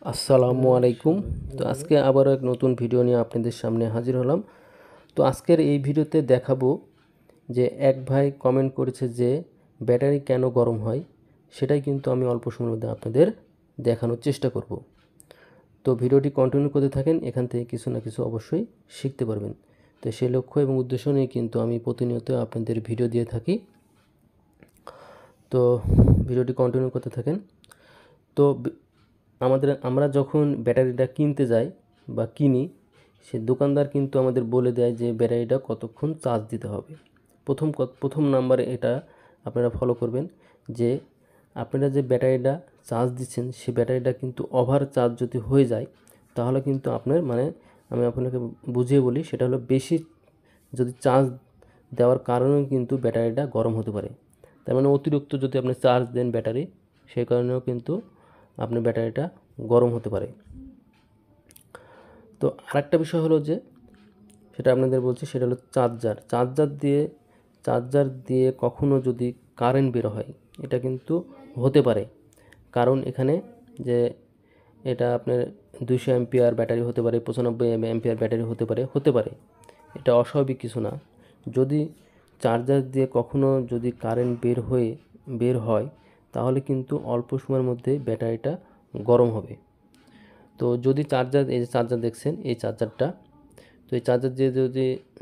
আসসালামু আলাইকুম। তো আজকে আবারও এক নতুন ভিডিও নিয়ে আপনাদের সামনে হাজির হলাম। তো আজকের এই ভিডিওতে দেখাবো যে এক ভাই কমেন্ট করেছে যে ব্যাটারি কেন গরম হয়, সেটাই কিন্তু আমি অল্প সময়ের মধ্যে আপনাদের দেখানোর চেষ্টা করব। তো ভিডিওটি কন্টিনিউ করতে থাকেন, এখান থেকে কিছু না কিছু অবশ্যই শিখতে পারবেন। তো সেই লক্ষ্য এবং উদ্দেশ্য নিয়ে কিন্তু আমি প্রতিনিয়ত আপনাদের ভিডিও দিয়ে থাকি। তো ভিডিওটি কন্টিনিউ করতে থাকেন। তো আমরা যখন ব্যাটারিটা কিনতে যাই বা কিনি, সে দোকানদার কিন্তু আমাদের বলে দেয় যে ব্যাটারিটা কতক্ষণ চার্জ দিতে হবে। প্রথম নাম্বারে এটা আপনারা ফলো করবেন যে আপনারা যে ব্যাটারিটা চার্জ দিচ্ছেন সে ব্যাটারিটা কিন্তু ওভার চার্জ যদি হয়ে যায়, তাহলে কিন্তু আপনার আমি আপনাকে বুঝিয়ে বলি, সেটা হলো বেশি যদি চার্জ দেওয়ার কারণেও কিন্তু ব্যাটারিটা গরম হতে পারে। তার মানে অতিরিক্ত যদি আপনি চার্জ দেন ব্যাটারি, সেই কারণেও কিন্তু আপনার ব্যাটারিটা গরম হতে পারে। তো আরেকটা বিষয় হলো যে সেটা আপনাদের বলছি, সেটা হলো চার্জার দিয়ে কখনো যদি কারেন্ট বের হয়, এটা কিন্তু হতে পারে। কারণ এখানে যে এটা আপনার 200 অ্যাম্পিয়ার ব্যাটারি হতে পারে, 95 অ্যাম্পিয়ার ব্যাটারি হতে পারে, এটা অস্বাভাবিক কিছু না। যদি চার্জার দিয়ে কখনো যদি কারেন্ট বের হয় তাহলে কিন্তু অল্প সময়ের মধ্যে ব্যাটারিটা গরম হবে। তো যদি এই যে চার্জার দেখছেন, এই চার্জারটা, তো এই চার্জার দিয়ে যদি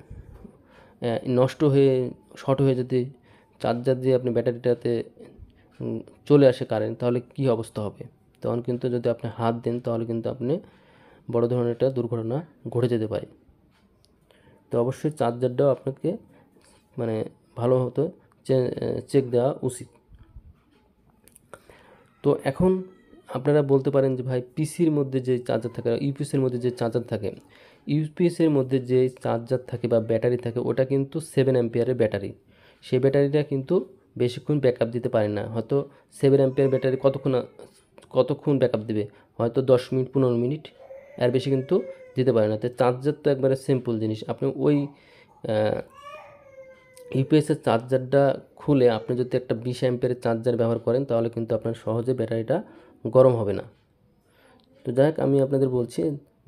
শর্ট হয়ে যদি চার্জার দিয়ে আপনি ব্যাটারিটাতে চলে আসে কারেন্ট, তাহলে কি অবস্থা হবে? তখন কিন্তু যদি আপনি হাত দেন তাহলে কিন্তু আপনি বড় ধরনের একটা দুর্ঘটনা ঘটে যেতে পারে। তো অবশ্যই চার্জারটাও আপনাকে ভালো মতো চেক দেওয়া উচিত। তো এখন আপনারা বলতে পারেন যে ভাই, পিসির মধ্যে যে চার্জার থাকে, ইউপিএসের মধ্যে যে চার্জার থাকে, ইউপিএসের মধ্যে যে চার্জার থাকে বা ব্যাটারি থাকে, ওটা কিন্তু 7 অ্যাম্পিয়ারের ব্যাটারি। সেই ব্যাটারিটা কিন্তু বেশিক্ষণ ব্যাকআপ দিতে পারে না। হয়তো 7 অ্যাম্পিয়ার ব্যাটারি কতক্ষণ ব্যাকআপ দেবে? হয়তো 10 মিনিট 15 মিনিট, এর বেশি কিন্তু দিতে পারে না। তো চার্জার তো একবারে সিম্পল জিনিস। আপনি ওই ইউপিএসের চার্জারটা খুলে আপনি যদি একটা 20 অ্যাম্পিয়ারের চার্জার ব্যবহার করেন, তাহলে কিন্তু আপনার সহজে ব্যাটারিটা গরম হবে না। তো যাই হোক, আমি আপনাদের বলছি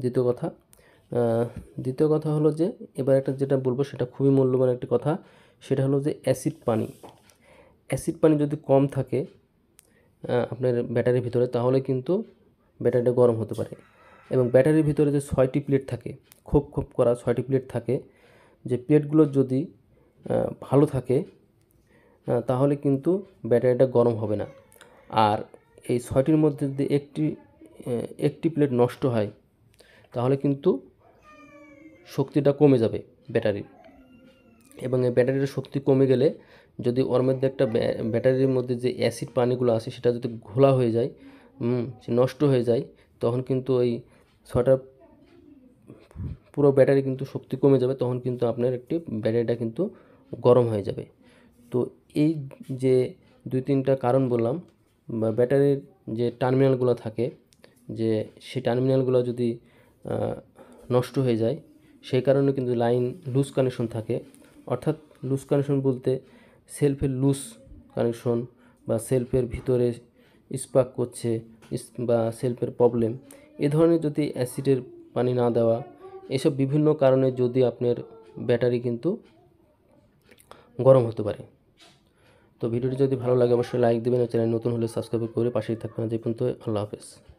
দ্বিতীয় কথা হলো যে এবার যেটা বলবো সেটা খুবই মূল্যবান একটি কথা। সেটা হলো যে অ্যাসিড পানি যদি কম থাকে আপনার ব্যাটারির ভিতরে, তাহলে কিন্তু ব্যাটারিটা গরম হতে পারে। এবং ব্যাটারির ভিতরে যে 6টি প্লেট থাকে, খোপ করা 6টি প্লেট থাকে, যে প্লেটগুলো যদি ভালো থাকে তাহলে কিন্তু ব্যাটারিটা গরম হবে না। আর এই 6টির মধ্যে যদি একটি প্লেট নষ্ট হয়, তাহলে কিন্তু শক্তিটা কমে যাবে ব্যাটারির। এবং এই ব্যাটারির শক্তি কমে গেলে যদি ওর মধ্যে একটা ব্যাটারির মধ্যে যে অ্যাসিড পানিগুলো আছে সেটা যদি ঘোলা হয়ে যায়, সে নষ্ট হয়ে যায়, তখন কিন্তু ওই 6টা পুরো ব্যাটারি কিন্তু শক্তি কমে যাবে, তখন কিন্তু আপনার ব্যাটারিটা কিন্তু গরম হয়ে যাবে। তো এই যে 2-3টা কারণ বললাম, বা ব্যাটারির যে টার্মিনালগুলো থাকে, যে সেই টার্মিনালগুলো যদি নষ্ট হয়ে যায়, সেই কারণে কিন্তু লাইন লুজ কানেকশন থাকে। অর্থাৎ লুজ কানেকশন বলতে সেলফের লুজ কানেকশন, বা সেলফের ভিতরে স্পার্ক করছে, বা সেলফের প্রবলেম, এ ধরনের যদি অ্যাসিডের পানি না দেওয়া, এসব বিভিন্ন কারণে যদি আপনার ব্যাটারি কিন্তু গরম হতে পারে। তো ভিডিওটি যদি ভালো লাগে অবশ্যই লাইক দেবেন, চ্যানেল নতুন হলে সাবস্ক্রাইব করে পাশেই থাকবেন। যে পর্যন্ত, আল্লাহ হাফেজ।